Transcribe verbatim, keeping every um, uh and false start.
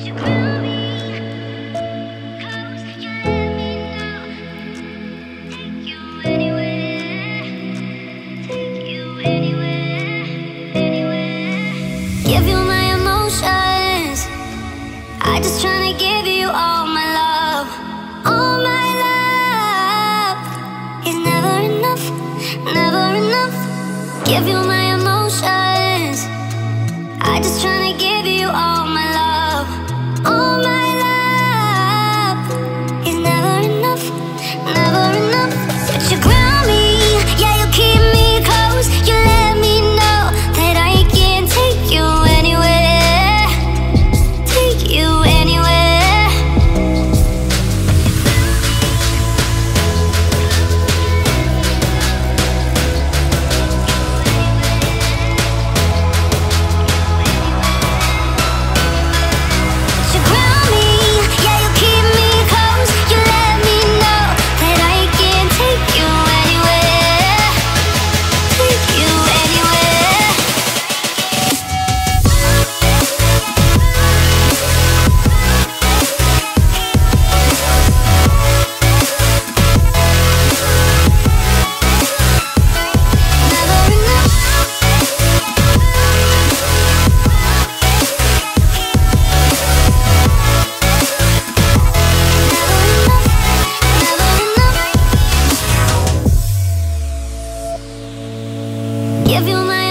Give you my emotions. I just tryna give you all my love. All my love is never enough, never enough. Give you my emotions. I just tryna give you all my love. All my love is never enough, never enough. But you ground me, yeah, you keep me close. You let me know that I can't take you anywhere, take you anywhere. You ground me, yeah, you keep me close. You let me know that I can't take you anywhere, take you anywhere. Never enough. Never enough. Give you my